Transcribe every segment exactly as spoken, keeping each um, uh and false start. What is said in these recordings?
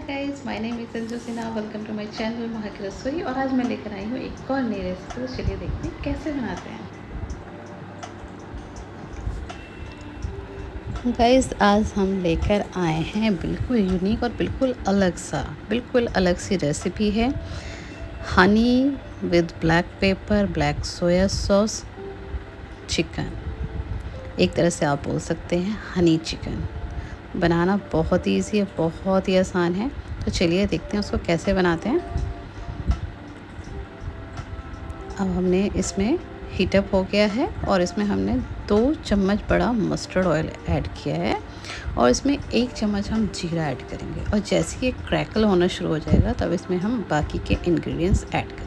Guys, my name is Sanju Sinha. Welcome to my channel Maha की रसोई। और आज मैं लेकर आई हूँ एक और नई रेसिपी। तो चलिए देखते हैं कैसे बनाते हैं। गाइस, आज हम लेकर आए हैं बिल्कुल यूनिक और बिल्कुल अलग सा बिल्कुल अलग सी रेसिपी है। Honey with black pepper black soya sauce chicken. एक तरह से आप बोल सकते हैं हनी चिकन। बनाना बहुत ही ईजी है, बहुत ही आसान है। तो चलिए देखते हैं उसको कैसे बनाते हैं। अब हमने इसमें हीटअप हो गया है और इसमें हमने दो चम्मच बड़ा मस्टर्ड ऑयल ऐड किया है और इसमें एक चम्मच हम जीरा ऐड करेंगे। और जैसे ही ये क्रैकल होना शुरू हो जाएगा तब इसमें हम बाकी के इंग्रेडिएंट्स ऐड करेंगे।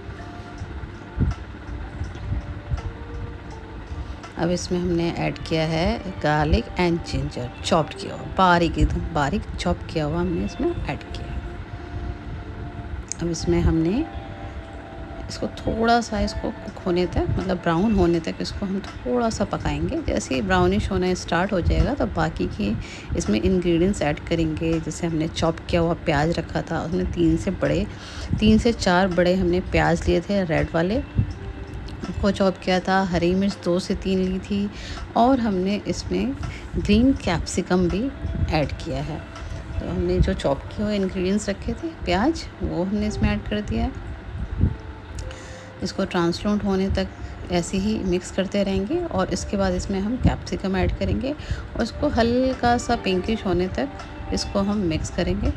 अब इसमें हमने ऐड किया है गार्लिक एंड जिंजर चॉप्ड किया हुआ, बारीक एकदम बारीक चॉप किया हुआ हमने इसमें ऐड किया है। अब इसमें हमने इसको थोड़ा सा इसको कुक होने तक, मतलब ब्राउन होने तक इसको हम थोड़ा सा पकाएंगे। जैसे ही ब्राउनिश होना स्टार्ट हो जाएगा तो बाकी के इसमें इंग्रेडिएंट्स ऐड करेंगे। जैसे हमने चॉप किया हुआ प्याज रखा था, उसमें तीन से बड़े तीन से चार बड़े हमने प्याज लिए थे रेड वाले, को चॉप किया था। हरी मिर्च दो से तीन ली थी और हमने इसमें ग्रीन कैप्सिकम भी ऐड किया है। तो हमने जो चॉप किए हुए इंग्रेडिएंट्स रखे थे प्याज, वो हमने इसमें ऐड कर दिया है। इसको ट्रांसलूट होने तक ऐसे ही मिक्स करते रहेंगे और इसके बाद इसमें हम कैप्सिकम ऐड करेंगे और इसको हल्का सा पिंकिश होने तक इसको हम मिक्स करेंगे।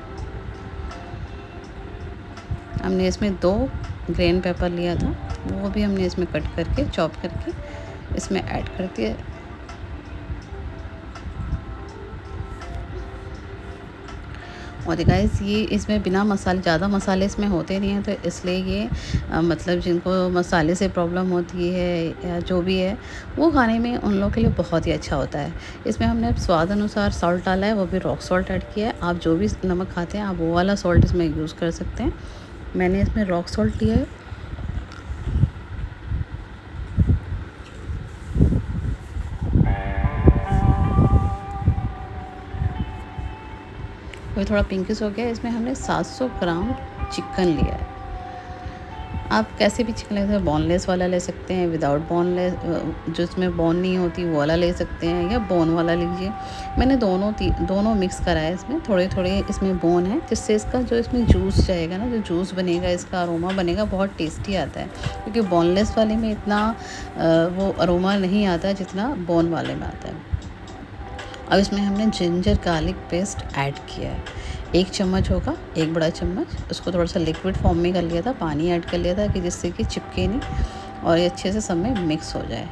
हमने इसमें दो ग्रीन पेपर लिया था, वो भी हमने इसमें कट करके चॉप करके इसमें ऐड कर दिया। और गाइस, ये इसमें बिना मसाले, ज़्यादा मसाले इसमें होते नहीं हैं, तो इसलिए ये आ, मतलब जिनको मसाले से प्रॉब्लम होती है या जो भी है वो खाने में उन लोगों के लिए बहुत ही अच्छा होता है। इसमें हमने स्वाद अनुसार सॉल्ट डाला है, वो भी रॉक सॉल्ट ऐड किया है। आप जो भी नमक खाते हैं आप वो वाला सॉल्ट इसमें यूज़ कर सकते हैं। मैंने इसमें रॉक सॉल्ट लिया है। वो थोड़ा पिंकिश हो गया। इसमें हमने सात सौ ग्राम चिकन लिया है। आप कैसे भी चिकन ले सकते हैं, बोनलेस वाला ले सकते हैं, विदाउट बोनलेस जो इसमें बोन नहीं होती वो वाला ले सकते हैं, या बोन वाला लीजिए। मैंने दोनों दोनों मिक्स करा है। इसमें थोड़े थोड़े इसमें बोन है, जिससे इसका जो इसमें जूस जाएगा ना, जो जूस बनेगा, इसका अरोमा बनेगा, बहुत टेस्टी आता है। क्योंकि बोनलेस वाले में इतना वो अरोमा नहीं आता जितना बोन वाले में आता है। अब इसमें हमने जिंजर गार्लिक पेस्ट ऐड किया है, एक चम्मच होगा, एक बड़ा चम्मच। उसको थोड़ा सा लिक्विड फॉर्म में कर लिया था, पानी ऐड कर लिया था कि जिससे कि चिपके नहीं और ये अच्छे से सब में मिक्स हो जाए।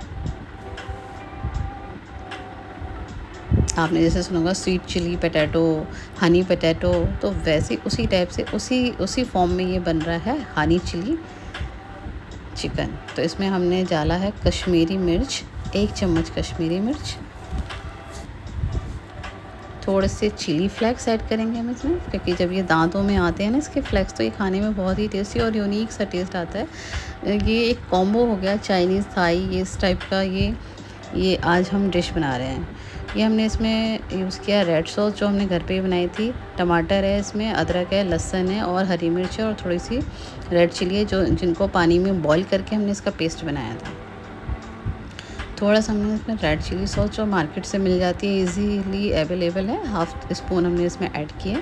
आपने जैसे सुना होगा sweet chilli potato, honey potato, तो वैसे उसी टाइप से उसी उसी फॉर्म में ये बन रहा है हनी चिली चिकन। तो इसमें हमने डाला है कश्मीरी मिर्च, एक चम्मच कश्मीरी मिर्च। थोड़े से चिली फ्लेक्स ऐड करेंगे हम इसमें, क्योंकि जब ये दांतों में आते हैं ना इसके फ्लेक्स, तो ये खाने में बहुत ही टेस्टी और यूनिक सा टेस्ट आता है। ये एक कॉम्बो हो गया चाइनीज़ थाई, ये इस टाइप का ये ये आज हम डिश बना रहे हैं। ये हमने इसमें यूज़ किया रेड सॉस जो हमने घर पे ही बनाई थी। टमाटर है इसमें, अदरक है, लहसुन है और हरी मिर्च है और थोड़ी सी रेड चिली है, जो जिनको पानी में बॉईल करके हमने इसका पेस्ट बनाया था। थोड़ा सा हमने इसमें रेड चिली सॉस जो मार्केट से मिल जाती है, इजीली अवेलेबल है, हाफ स्पून हमने इसमें ऐड किया।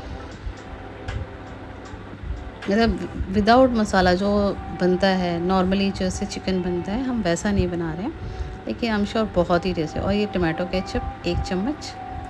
मतलब विदाउट मसाला जो बनता है नॉर्मली, जैसे चिकन बनता है, हम वैसा नहीं बना रहे हैं, लेकिन आई एम श्योर बहुत ही टेस्टी। और ये टमाटो केचप एक चम्मच,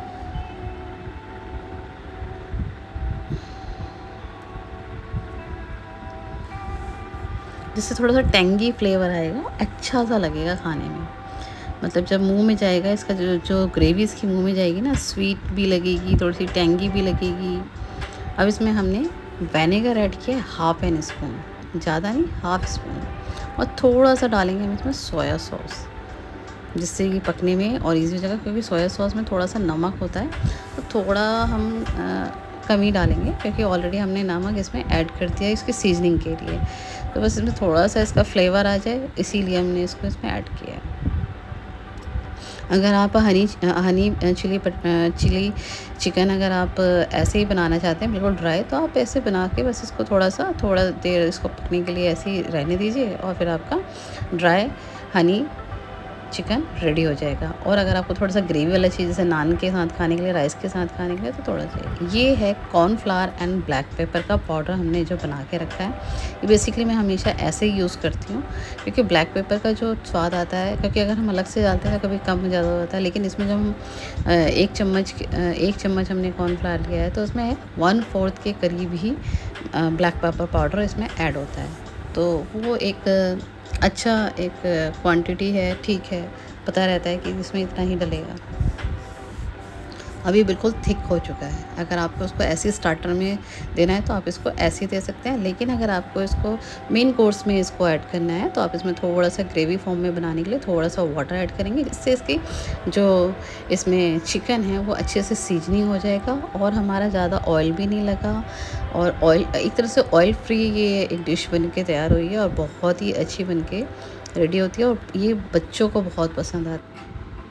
जिससे थोड़ा सा टेंगी फ्लेवर आएगा, अच्छा सा लगेगा खाने में। मतलब जब मुंह में जाएगा इसका जो जो ग्रेवी इसकी मुंह में जाएगी ना, स्वीट भी लगेगी, थोड़ी सी टेंगी भी लगेगी। अब इसमें हमने विनेगर ऐड किया हाफ एन स्पून, ज़्यादा नहीं, हाफ स्पून। और थोड़ा सा डालेंगे हम इसमें सोया सॉस, जिससे कि पकने में और ईजी हो जाएगा। क्योंकि सोया सॉस में थोड़ा सा नमक होता है, तो थोड़ा हम आ, कमी डालेंगे, क्योंकि ऑलरेडी हमने नमक इसमें ऐड कर दिया है इसकी सीजनिंग के लिए। तो बस इसमें थोड़ा सा इसका फ्लेवर आ जाए, इसीलिए हमने इसको इसमें ऐड किया है। अगर आप honey honey chilli chilli chicken अगर आप ऐसे ही बनाना चाहते हैं बिल्कुल ड्राई, तो आप ऐसे बना के बस इसको थोड़ा सा थोड़ा देर इसको पकने के लिए ऐसे ही रहने दीजिए और फिर आपका ड्राई हनी चिकन रेडी हो जाएगा। और अगर आपको थोड़ा सा ग्रेवी वाला चीज़ जैसे नान के साथ खाने के लिए, राइस के साथ खाने के लिए, तो थोड़ा सा ये है कॉर्नफ्लावर एंड ब्लैक पेपर का पाउडर हमने जो बना के रखा है। ये बेसिकली मैं हमेशा ऐसे ही यूज़ करती हूँ क्योंकि ब्लैक पेपर का जो स्वाद आता है, क्योंकि अगर हम अलग से डालते हैं तो कभी कम ज़्यादा हो जाता है, लेकिन इसमें जब हम एक चम्मच एक चम्मच हमने कॉर्नफ्लावर लिया है तो उसमें वन फोर्थ के करीब ही ब्लैक पेपर पाउडर इसमें ऐड होता है। तो वो एक अच्छा एक क्वांटिटी है, ठीक है, पता रहता है कि इसमें इतना ही डलेगा। अभी बिल्कुल थिक हो चुका है। अगर आपको उसको ऐसे स्टार्टर में देना है तो आप इसको ऐसे ही दे सकते हैं, लेकिन अगर आपको इसको मेन कोर्स में इसको ऐड करना है तो आप इसमें थोड़ा सा ग्रेवी फॉर्म में बनाने के लिए थोड़ा सा वाटर ऐड करेंगे, जिससे इसकी जो इसमें चिकन है वो अच्छे से सीजनिंग हो जाएगा और हमारा ज़्यादा ऑयल भी नहीं लगा और ऑयल एक तरह से ऑयल फ्री ये एक डिश बन के तैयार हुई है और बहुत ही अच्छी बन के रेडी होती है और ये बच्चों को बहुत पसंद आती है।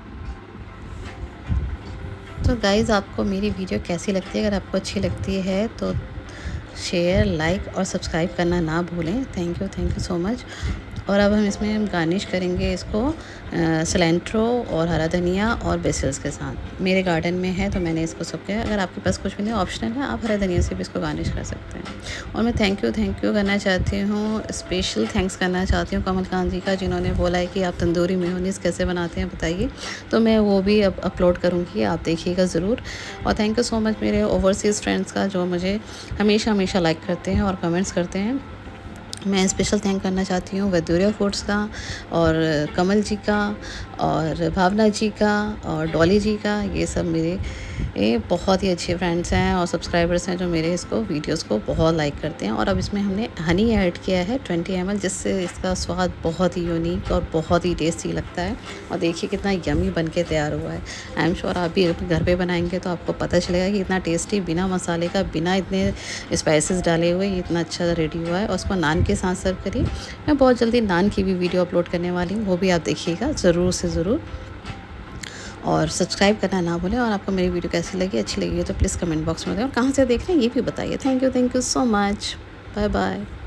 तो गाइज़, आपको मेरी वीडियो कैसी लगती है? अगर आपको अच्छी लगती है तो शेयर, लाइक और सब्सक्राइब करना ना भूलें। Thank you thank you so much. और अब हम इसमें गार्निश करेंगे इसको सिलेंट्रो और हरा धनिया और बेसिल्स के साथ। मेरे गार्डन में है तो मैंने इसको सब किया। अगर आपके पास कुछ भी नहीं ऑप्शनल है, आप हरा धनिया से भी इसको गार्निश कर सकते हैं। और मैं थैंक यू थैंक यू करना चाहती हूँ, स्पेशल थैंक्स करना चाहती हूँ कमल कांत जी का, जिन्होंने बोला है कि आप तंदूरी मेयोनीज़ कैसे बनाते हैं बताइए, तो मैं वो भी अब अपलोड करूँगी, आप देखिएगा ज़रूर। और थैंक यू सो मच मेरे ओवरसीज़ फ्रेंड्स का, जो मुझे हमेशा हमेशा लाइक करते हैं और कमेंट्स करते हैं। मैं स्पेशल थैंक करना चाहती हूँ वैद्यूरिया फूड्स का और कमल जी का और भावना जी का और डॉली जी का। ये सब मेरे ये बहुत ही अच्छे फ्रेंड्स हैं और सब्सक्राइबर्स हैं जो मेरे इसको वीडियोस को बहुत लाइक करते हैं। और अब इसमें हमने हनी ऐड किया है ट्वेंटी एम एल, जिससे इसका स्वाद बहुत ही यूनिक और बहुत ही टेस्टी लगता है। और देखिए कितना यमी बन के तैयार हुआ है। आई एम श्योर आप भी घर पे बनाएंगे तो आपको पता चलेगा कि इतना टेस्टी, बिना मसाले का, बिना इतने स्पाइसेस डाले हुए इतना अच्छा रेडी हुआ है। और उसको नान के साथ सर्व करिए। मैं बहुत जल्दी नान की भी वीडियो अपलोड करने वाली हूँ, वो भी आप देखिएगा ज़रूर से ज़रूर। और सब्सक्राइब करना ना भूलें। और आपको मेरी वीडियो कैसी लगी, अच्छी लगी तो प्लीज़ कमेंट बॉक्स में बताएं और कहाँ से देख रहे हैं ये भी बताइए। Thank you thank you so much. Bye bye.